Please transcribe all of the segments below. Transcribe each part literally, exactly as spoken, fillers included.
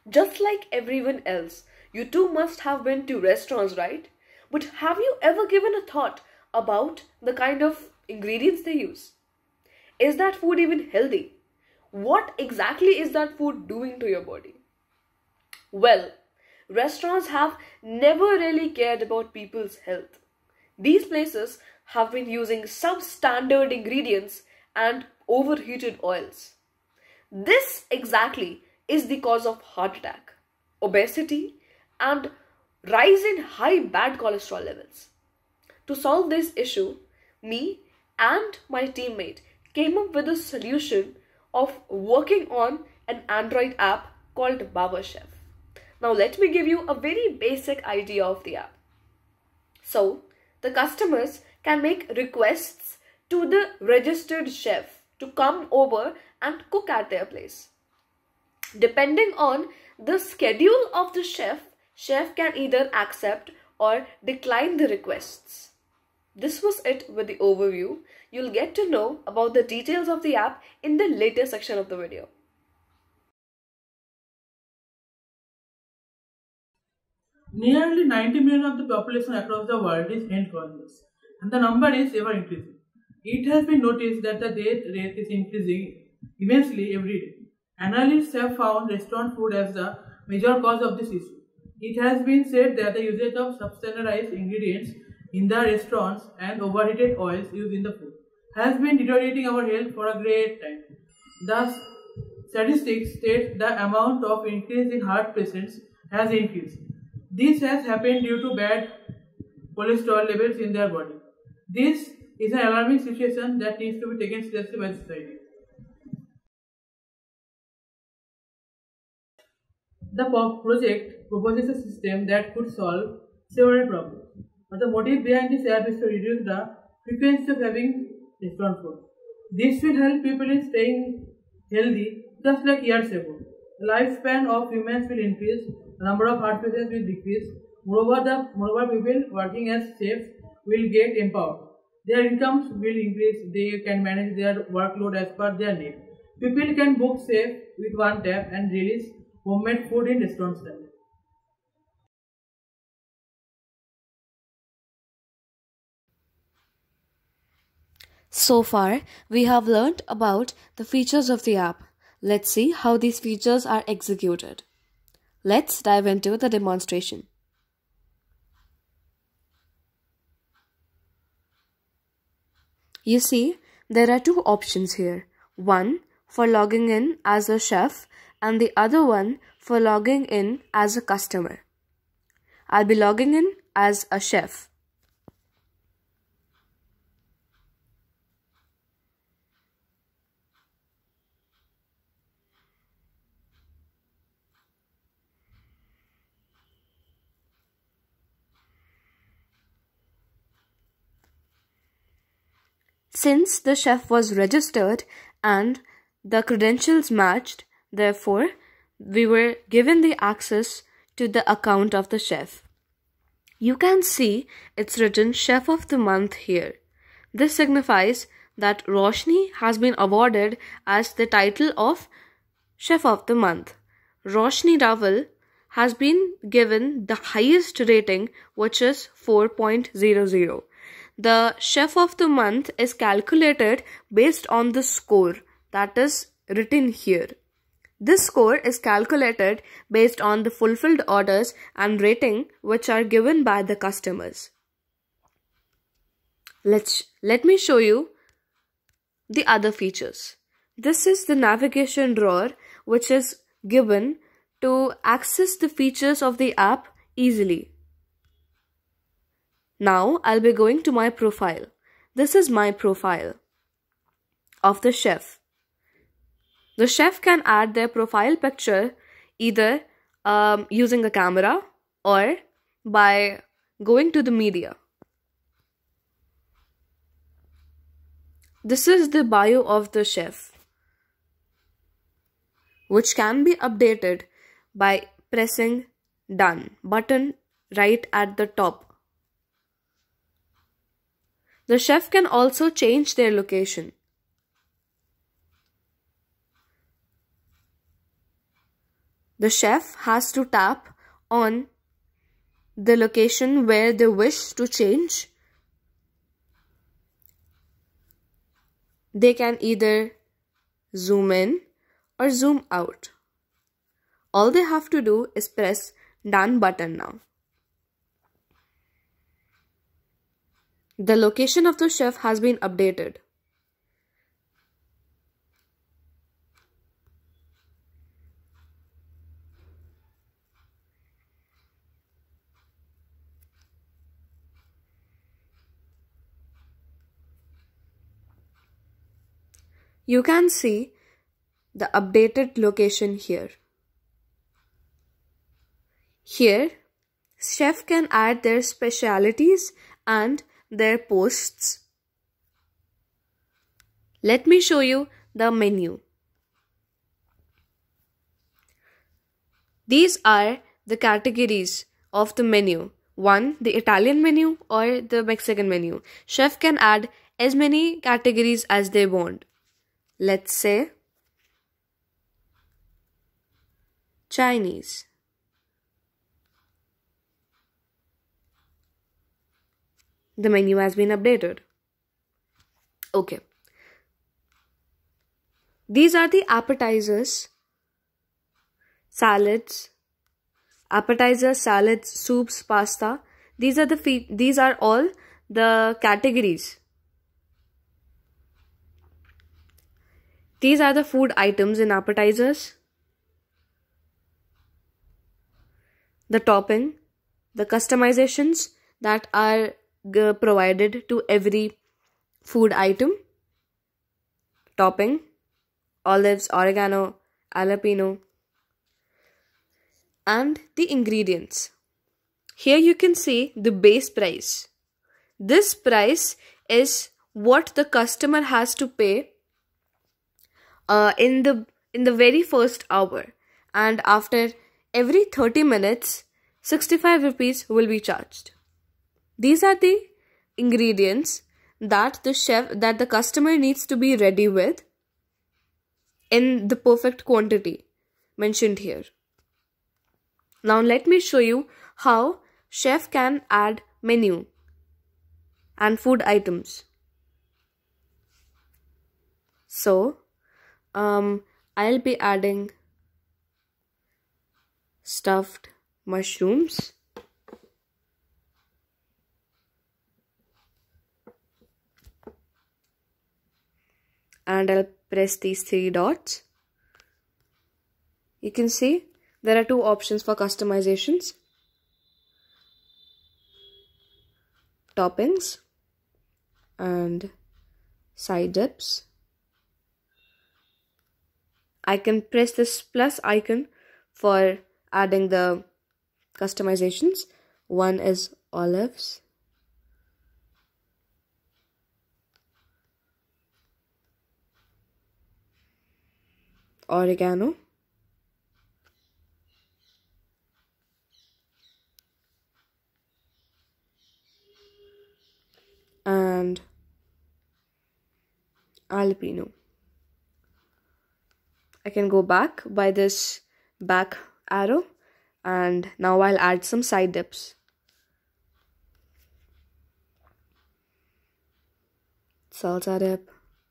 Just like everyone else, you too must have been to restaurants, right? But have you ever given a thought about the kind of ingredients they use? Is that food even healthy? What exactly is that food doing to your body? Well, restaurants have never really cared about people's health. These places have been using substandard ingredients and overheated oils. This exactly is the cause of heart attack, obesity, and rise in high bad cholesterol levels. To solve this issue, me and my teammate came up with a solution of working on an Android app called BawarChef. Now let me give you a very basic idea of the app. So, the customers can make requests to the registered chef to come over and cook at their place. Depending on the schedule of the chef, chef can either accept or decline the requests. This was it with the overview. You'll get to know about the details of the app in the later section of the video. Nearly ninety million of the population across the world is health conscious, and the number is ever increasing. It has been noticed that the death rate is increasing immensely every day. Analysts have found restaurant food as the major cause of this issue. It has been said that the usage of substandardized ingredients in the restaurants and overheated oils used in the food has been deteriorating our health for a great time. Thus, statistics state the amount of increase in heart patients has increased. This has happened due to bad cholesterol levels in their body. This is an alarming situation that needs to be taken seriously by society. The project proposes a system that could solve several problems. But the motive behind this app is to reduce the frequency of having restaurant food. This will help people in staying healthy just like years ago. The lifespan of humans will increase, the number of heart patients will decrease. Moreover, the moreover people working as chefs will get empowered. Their incomes will increase, they can manage their workload as per their need. People can book chef with one tap and release homemade food in restaurant style. So far, we have learned about the features of the app. Let's see how these features are executed. Let's dive into the demonstration. You see, there are two options here. One for logging in as a chef and the other one for logging in as a customer. I'll be logging in as a chef. Since the chef was registered and the credentials matched, therefore, we were given the access to the account of the chef. You can see it's written Chef of the Month here. This signifies that Roshni has been awarded as the title of Chef of the Month. Roshni Raval has been given the highest rating, which is four point zero zero. The Chef of the Month is calculated based on the score that is written here. This score is calculated based on the fulfilled orders and rating which are given by the customers. Let's, let me show you the other features. This is the navigation drawer which is given to access the features of the app easily. Now I'll be going to my profile. This is my profile of the chef. The chef can add their profile picture either um, using a camera or by going to the media. This is the bio of the chef, which can be updated by pressing done button right at the top. The chef can also change their location. the chef has to tap on the location where they wish to change. They can either zoom in or zoom out. All they have to do is press done button now. The location of the chef has been updated. You can see the updated location here. Here, chef can add their specialities and their posts. Let me show you the menu. These are the categories of the menu. One, the Italian menu or the Mexican menu. Chef can add as many categories as they want. Let's say Chinese. The menu has been updated. Okay. These are the appetizers, salads, appetizers, salads, soups, pasta. These are the fe- these are all the categories. These are the food items in appetizers. The topping, the customizations that are uh, provided to every food item. Topping, olives, oregano, jalapeno. And the ingredients. Here you can see the base price. This price is what the customer has to pay uh, in the in the very first hour, and after every thirty minutes sixty-five rupees will be charged. These are the ingredients that the chef that the customer needs to be ready with in the perfect quantity mentioned here. Now let me show you how chef can add menu and food items. So um, I'll be adding stuffed mushrooms, and I'll press these three dots. You can see there are two options for customizations: toppings and side dips. I can press this plus icon for adding the customizations. One is olives, oregano, and jalapeno. I can go back by this back arrow, and now I'll add some side dips. Salsa dip,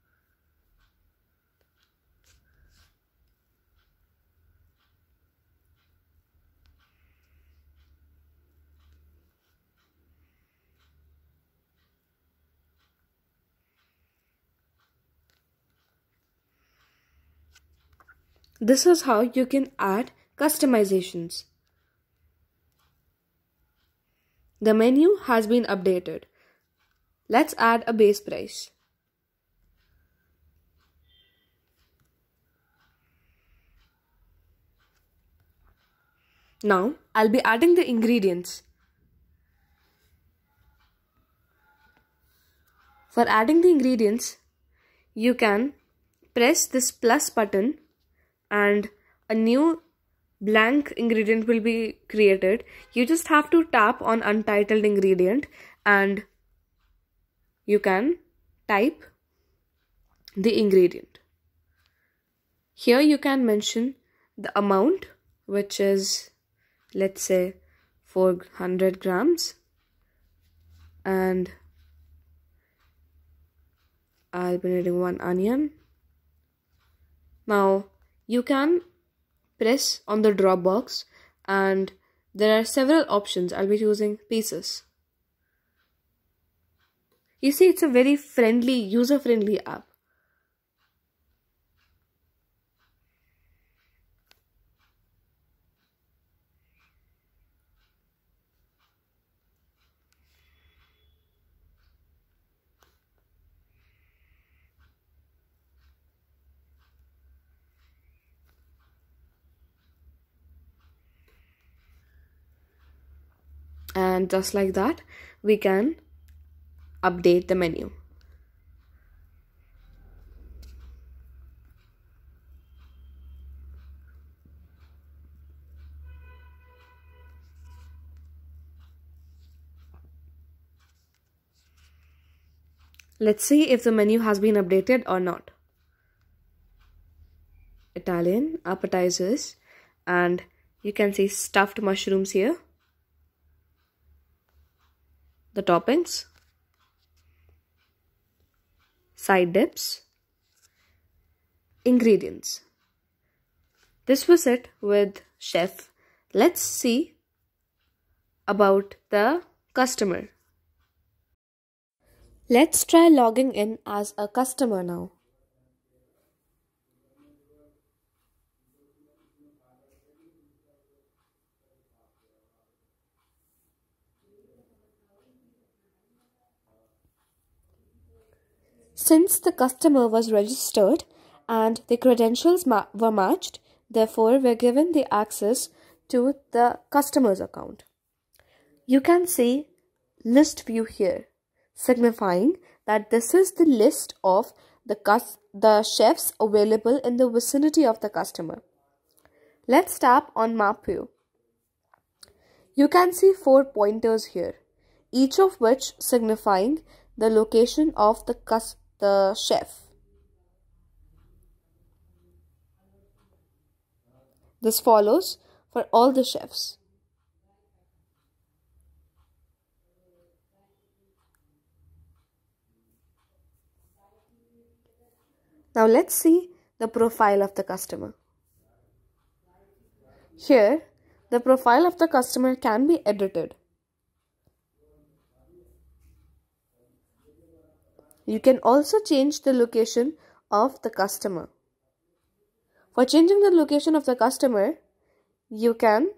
this is how you can add customizations. The menu has been updated. Let's add a base price. Now I'll be adding the ingredients. For adding the ingredients, you can press this plus button and a new blank ingredient will be created. You just have to tap on untitled ingredient and you can type the ingredient. Here you can mention the amount which is, let's say, four hundred grams, and I'll be needing one onion. Now you can press on the drop box and there are several options. I'll be choosing pieces. You see, it's a very friendly, user-friendly app. And just like that, we can update the menu. Let's see if the menu has been updated or not. Italian, appetizers, and you can see stuffed mushrooms here. The toppings, side dips, ingredients. This was it with Chef. Let's see about the customer. Let's try logging in as a customer now. Since the customer was registered and the credentials ma were matched, therefore we're given the access to the customer's account. You can see list view here, signifying that this is the list of the, cus the chefs available in the vicinity of the customer. Let's tap on map view. You can see four pointers here, each of which signifying the location of the cus the chef. This follows for all the chefs. Now let's see the profile of the customer. Here, the profile of the customer can be edited. You can also change the location of the customer. For changing the location of the customer, you can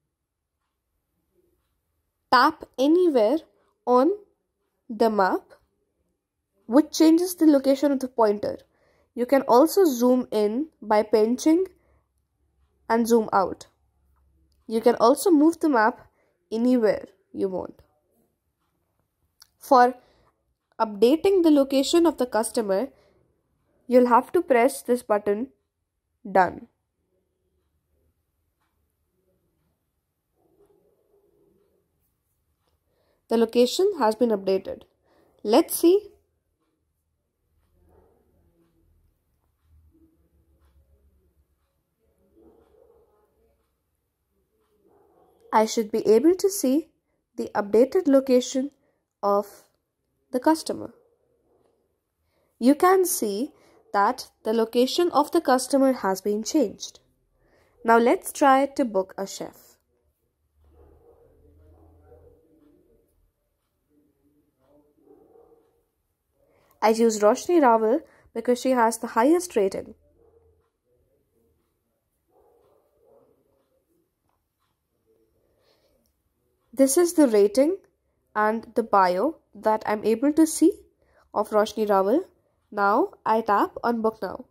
tap anywhere on the map, which changes the location of the pointer. You can also zoom in by pinching and zoom out. You can also move the map anywhere you want. For updating the location of the customer, you'll have to press this button, Done. The location has been updated. Let's see. I should be able to see the updated location of the customer. You can see that the location of the customer has been changed. Now let's try to book a chef. I choose Roshni Rawal because she has the highest rating. This is the rating and the bio that I'm able to see of Roshni Rawal. Now I tap on Book Now.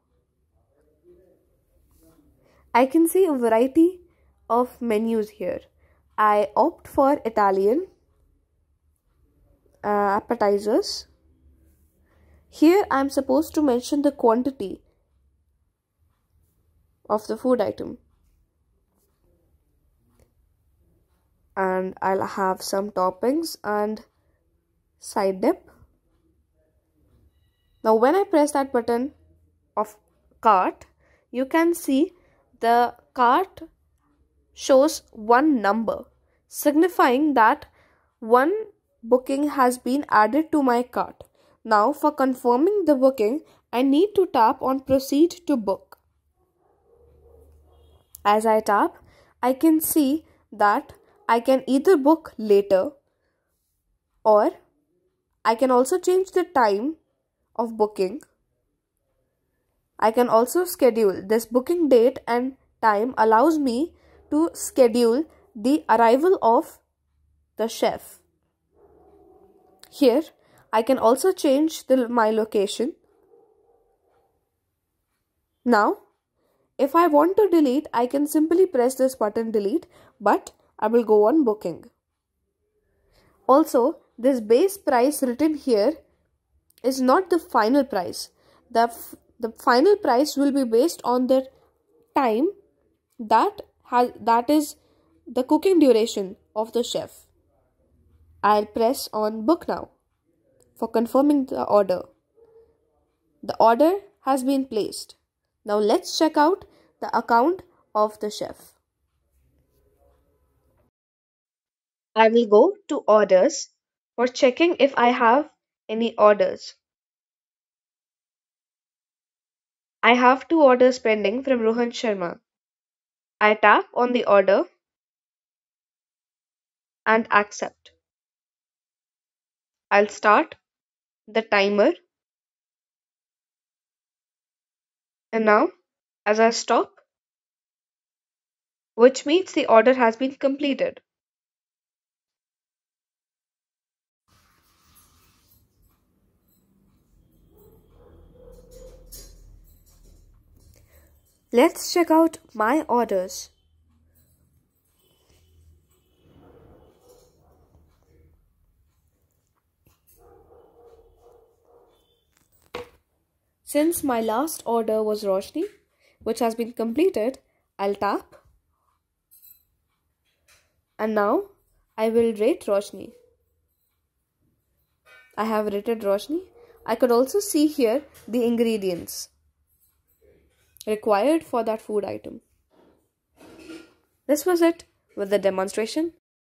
I can see a variety of menus here. I opt for Italian, uh, appetizers. Here I'm supposed to mention the quantity of the food item. And I'll have some toppings and side dip. Now when I press that button of cart, you can see the cart shows one number, signifying that one booking has been added to my cart. Now, for confirming the booking, I need to tap on Proceed to Book. As I tap, I can see that I can either book later, or I can also change the time of booking. I can also schedule. This booking date and time allows me to schedule the arrival of the chef. Here, I can also change the, my location. Now, if I want to delete, I can simply press this button delete, but I will go on booking. Also, this base price written here is not the final price. The, f the final price will be based on the time that has that is the cooking duration of the chef. I'll press on book now for confirming the order. The order has been placed. Now let's check out the account of the chef. I will go to orders for checking if I have any orders. I have two orders pending from Rohan Sharma. I tap on the order and accept. I'll start the timer. And now, as I stop, which means the order has been completed. Let's check out my orders. Since my last order was Roshni, which has been completed, I'll tap. And now I will rate Roshni. I have rated Roshni. I could also see here the ingredients required for that food item. This was it with the demonstration.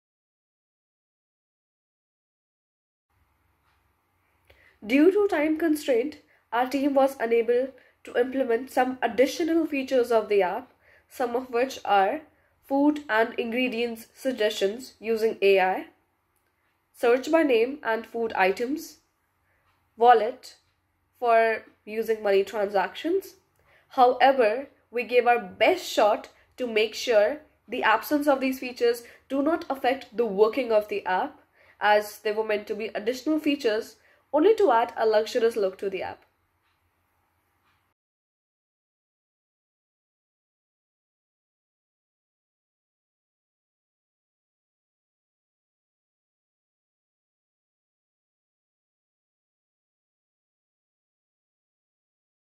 Due to time constraint, our team was unable to implement some additional features of the app, some of which are food and ingredients suggestions using A I, search by name and food items, wallet for using money transactions. However, we gave our best shot to make sure the absence of these features do not affect the working of the app, as they were meant to be additional features only to add a luxurious look to the app.